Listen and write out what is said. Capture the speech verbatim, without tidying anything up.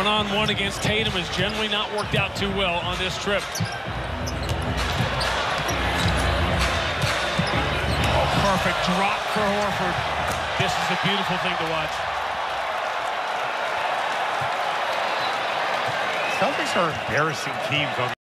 One-on-one against Tatum has generally not worked out too well on this trip. Oh, perfect drop for Horford. This is a beautiful thing to watch. Celtics are embarrassing teams on